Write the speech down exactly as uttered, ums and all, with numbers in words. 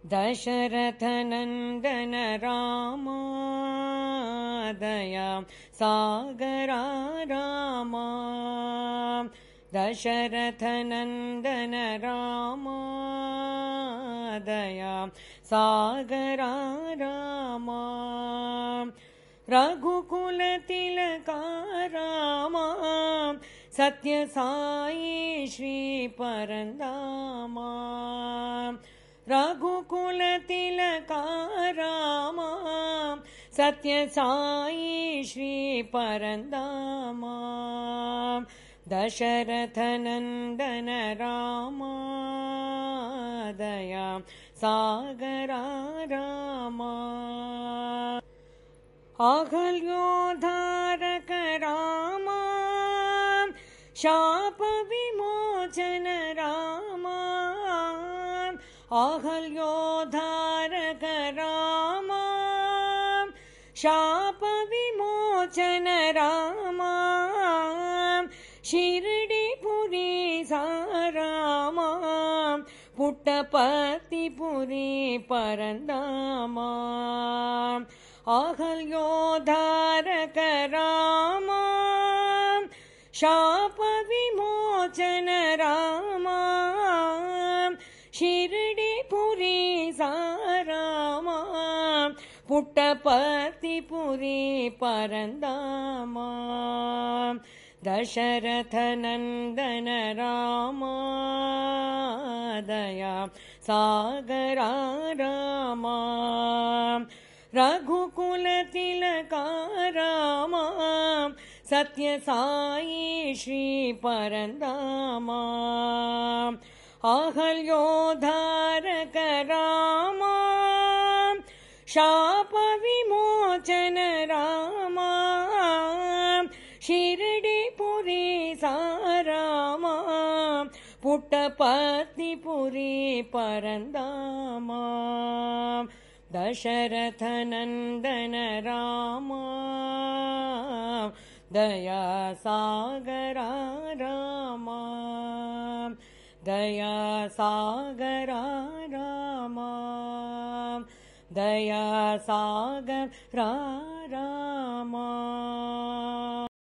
दशरथनन्दन राम दया सागरा राम दशरथनन्दन राम दया सागरा राम रघुकुल तिलका राम सत्य साई श्री परंदामा रघुकुल तिलका राम सत्य साई श्री परंदामा दशरथनन्दन राम दया सागरा राम अहल्योद्धारक राम शाप विमोचन राम अहल्योद्धारक राम शाप विमोचन राम शिरडीपुरी साराम पुट्टपर्तिपुरी परंदामा अहल्योद्धारक राम शाप विमोचन राम शिरडीपुरी साराम पुट्टपर्तिपुरी परंदामा दशरथनन्दन राम दया सागरा राम रघुकुल तिलका राम सत्य साई श्री परंदामा अहल्योद्धारक राम शाप विमोचन राम शिरडीपुरी साराम पुट्टपर्तिपुरी परंदामा दशरथनन्दन राम दया सागरा राम दया सागरा राम दया सागरा